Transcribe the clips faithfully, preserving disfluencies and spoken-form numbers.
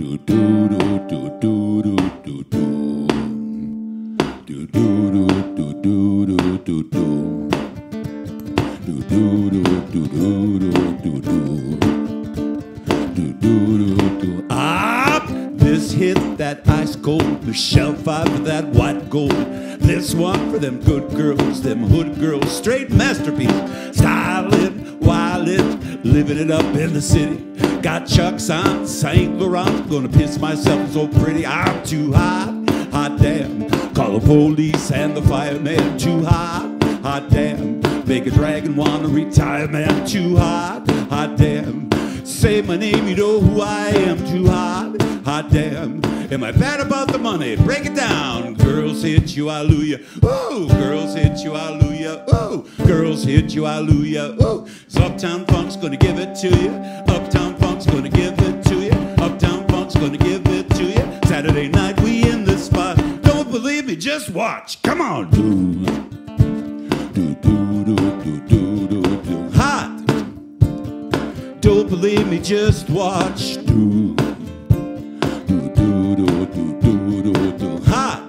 do do do do do do do do do do do do do do do do. Do do do do do do do do do do. Ah, this hit that ice cold, Michelle five for that white gold. This one for them good girls, them hood girls, straight masterpiece. Styling, wildin', living it up in the city. Got Chuck's on, Saint Laurent, gonna piss myself so pretty. I'm too hot, hot damn. Call the police and the fireman. Too hot, hot damn. Make a dragon wanna retire, man. Too hot, hot damn. Say my name, you know who I am. Too hot, hot damn. Am I bad about the money? Break it down. Girls hit you, hallelujah. Ooh, girls hit you, hallelujah. Ooh, girls hit you, hallelujah. Ooh, so Uptown Funk's gonna give it to you. Uptown Funk's gonna give it to you. Uptown Funk's gonna give it to you. Saturday night we in this spot. Don't believe me, just watch. Come on, do do do do do do do do. Hot. Don't believe me, just watch. Do do do do do do do do. Hot.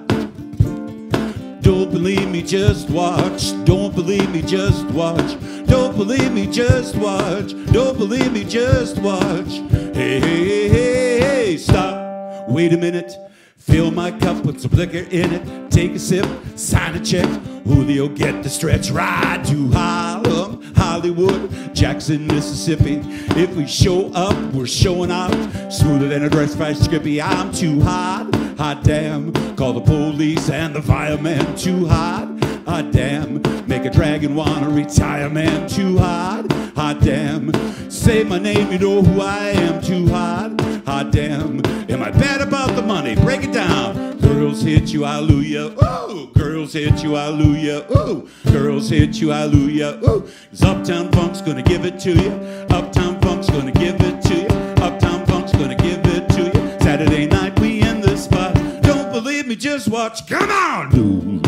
Don't believe me, just watch. Don't believe me, just watch. Don't believe me, just watch. Don't believe me, just watch. Hey, hey, hey, hey, hey, stop. Wait a minute. Fill my cup, put some liquor in it. Take a sip, sign a check. Julio get the stretch. Ride to Harlem, Hollywood, Jackson, Mississippi. If we show up, we're showing out. Smoother than a dress by Skippy. I'm too hot, hot damn. Call the police and the fireman. Too hot, hot damn. Make a dragon wanna retire, man. Too hot, hot damn. Say my name, you know who I am. Too hot, hot damn. Am I bad about the money? Break it down. Girls hit you, hallelujah. Ooh, girls hit you, hallelujah. Ooh, girls hit you, hallelujah. Ooh, 'cause Uptown Funk's gonna give it to you. Uptown Funk's gonna give it to you. Uptown Funk's gonna give it to you. Saturday night we in the spot. Don't believe me, just watch. Come on. Do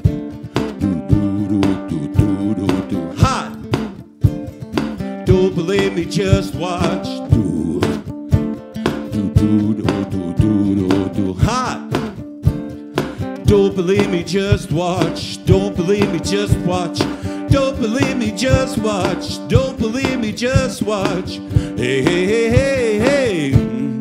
do do do do do do. Hot. Don't believe me, just watch. Do do do do do do do do. Hot. Don't believe me, just watch. Don't believe me, just watch. Don't believe me, just watch. Don't believe me, just watch. Hey, hey, hey, hey, hey.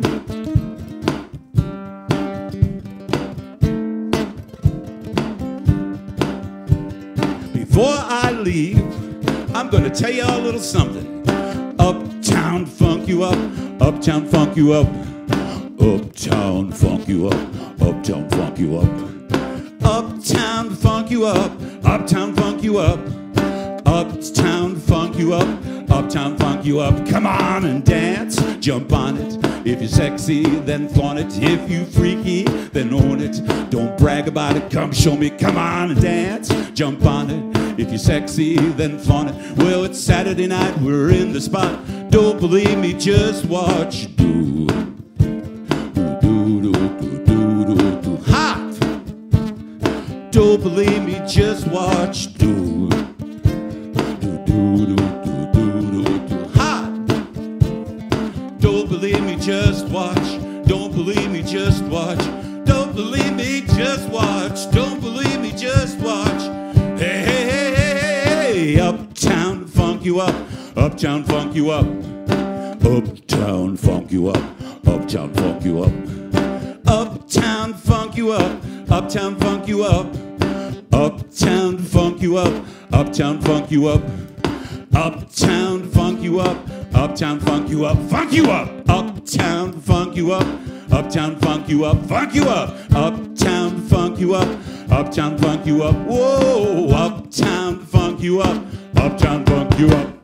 Before I leave, I'm gonna tell you a little something. Uptown funk you up. Uptown funk you up. Uptown funk you up. Uptown funk you up. Uptown funk you up. Uptown funk you up. Uptown funk you up. Uptown funk you up. Come on and dance. Jump on it. If you're sexy, then flaunt it. If you freaky, then own it. Don't brag about it. Come show me. Come on and dance. Jump on it. If you're sexy, then flaunt it. Well, it's Saturday night. We're in the spot. Don't believe me, just watch. Do do do do do do do. Hot. Don't believe me, just watch. Do do do do do do do. Hot. Don't believe me, just watch. Don't believe me, just watch. Don't believe me, just watch. Don't believe me, just watch. Hey, hey, hey, hey, hey. Uptown funk you up. Uptown funk you up. Uptown funk you up. Uptown funk you up. Uptown funk you up. Uptown funk you up. Uptown funk you up. Uptown funk you up. Uptown funk you up. Uptown funk you up. Funk you up. Uptown funk you up. Uptown funk you up. Funk you up. Uptown funk you up. Uptown funk you up. Whoa. Uptown funk you up. Uptown funk you up.